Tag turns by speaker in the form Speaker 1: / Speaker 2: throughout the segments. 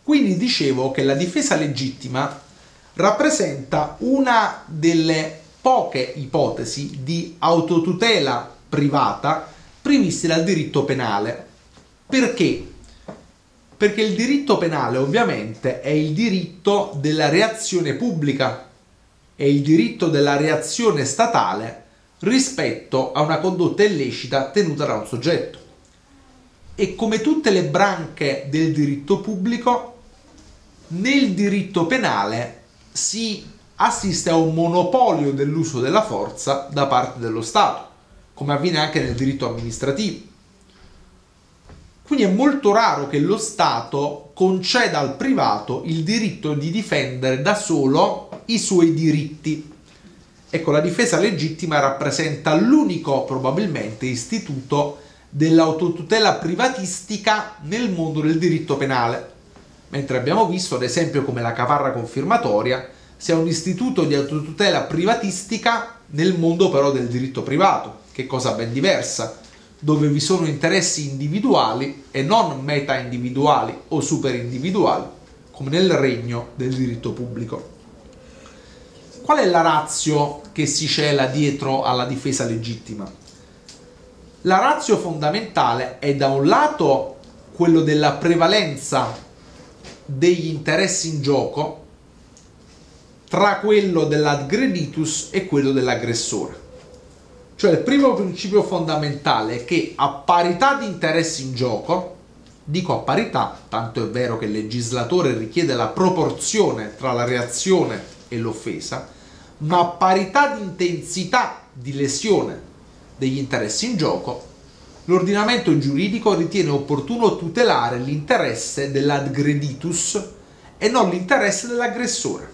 Speaker 1: Quindi dicevo che la difesa legittima rappresenta una delle poche ipotesi di autotutela privata previste dal diritto penale. Perché? Perché il diritto penale ovviamente è il diritto della reazione pubblica, è il diritto della reazione statale rispetto a una condotta illecita tenuta da un soggetto. E come tutte le branche del diritto pubblico, nel diritto penale si assiste a un monopolio dell'uso della forza da parte dello Stato, come avviene anche nel diritto amministrativo. Quindi è molto raro che lo Stato conceda al privato il diritto di difendere da solo i suoi diritti. Ecco, la difesa legittima rappresenta l'unico, probabilmente, istituto dell'autotutela privatistica nel mondo del diritto penale, mentre abbiamo visto, ad esempio, come la caparra confirmatoria sia un istituto di autotutela privatistica nel mondo però del diritto privato, che è cosa ben diversa, dove vi sono interessi individuali e non meta-individuali o super-individuali, come nel regno del diritto pubblico. Qual è la ratio che si cela dietro alla difesa legittima? La ratio fondamentale è da un lato quello della prevalenza degli interessi in gioco tra quello dell'adgreditus e quello dell'aggressore. Cioè il primo principio fondamentale è che a parità di interessi in gioco, dico a parità, tanto è vero che il legislatore richiede la proporzione tra la reazione e l'offesa, ma a parità di intensità di lesione degli interessi in gioco, l'ordinamento giuridico ritiene opportuno tutelare l'interesse dell'adgreditus e non l'interesse dell'aggressore.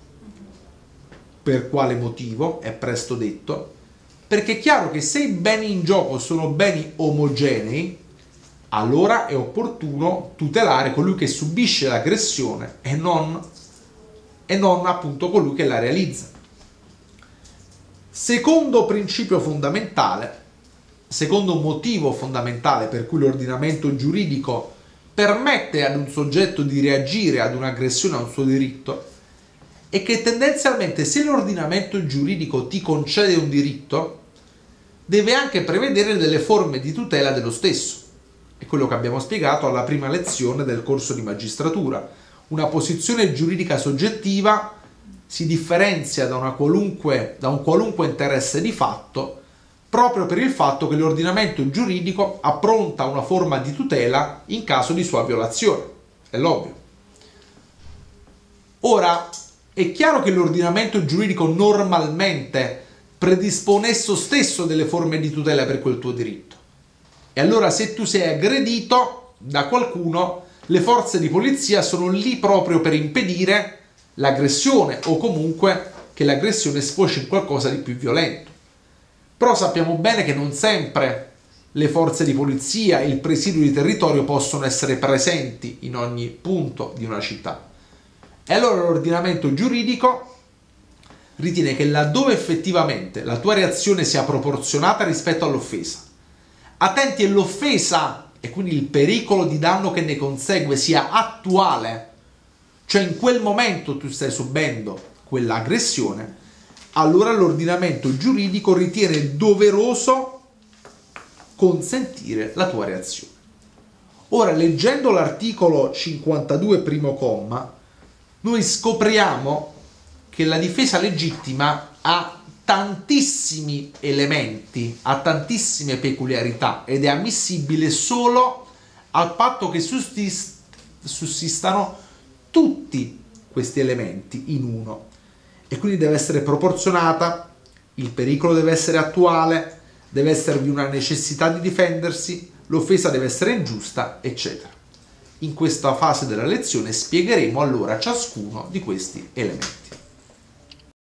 Speaker 1: Per quale motivo? È presto detto. Perché è chiaro che se i beni in gioco sono beni omogenei, allora è opportuno tutelare colui che subisce l'aggressione e non appunto colui che la realizza. Secondo principio fondamentale, secondo motivo fondamentale per cui l'ordinamento giuridico permette ad un soggetto di reagire ad un'aggressione a un suo diritto, è che tendenzialmente se l'ordinamento giuridico ti concede un diritto, deve anche prevedere delle forme di tutela dello stesso. È quello che abbiamo spiegato alla prima lezione del corso di magistratura. Una posizione giuridica soggettiva si differenzia da un qualunque interesse di fatto proprio per il fatto che l'ordinamento giuridico appronta una forma di tutela in caso di sua violazione. È l'ovvio. Ora, è chiaro che l'ordinamento giuridico normalmente predispone esso stesso delle forme di tutela per quel tuo diritto. E allora se tu sei aggredito da qualcuno, le forze di polizia sono lì proprio per impedire l'aggressione o comunque che l'aggressione sfoci in qualcosa di più violento. Però sappiamo bene che non sempre le forze di polizia e il presidio di territorio possono essere presenti in ogni punto di una città. E allora l'ordinamento giuridico ritiene che laddove effettivamente la tua reazione sia proporzionata rispetto all'offesa, attenti e l'offesa e quindi il pericolo di danno che ne consegue sia attuale, cioè in quel momento tu stai subendo quell'aggressione, allora l'ordinamento giuridico ritiene doveroso consentire la tua reazione. Ora, leggendo l'articolo 52 primo comma, noi scopriamo che la difesa legittima ha tantissimi elementi, ha tantissime peculiarità ed è ammissibile solo al patto che sussistano tutti questi elementi in uno. E quindi deve essere proporzionata, il pericolo deve essere attuale, deve esservi una necessità di difendersi, l'offesa deve essere ingiusta, eccetera. In questa fase della lezione spiegheremo allora ciascuno di questi elementi.